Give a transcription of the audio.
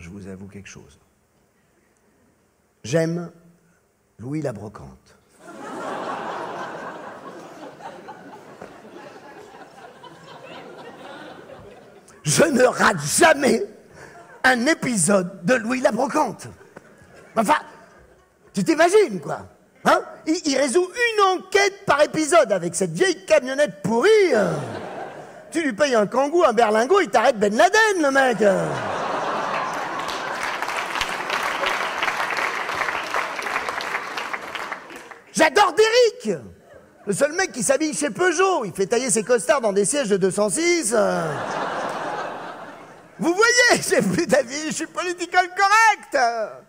je vous avoue quelque chose. J'aime Louis la Brocante. Je ne rate jamais un épisode de Louis la Brocante. Enfin, tu t'imagines, quoi, hein? Il résout une enquête par épisode avec cette vieille camionnette pourrie. Tu lui payes un kangou, un berlingot, il t'arrête Ben Laden, le mec. J'adore Derrick, le seul mec qui s'habille chez Peugeot. Il fait tailler ses costards dans des sièges de 206. Vous voyez, j'ai plus d'avis, je suis political correct.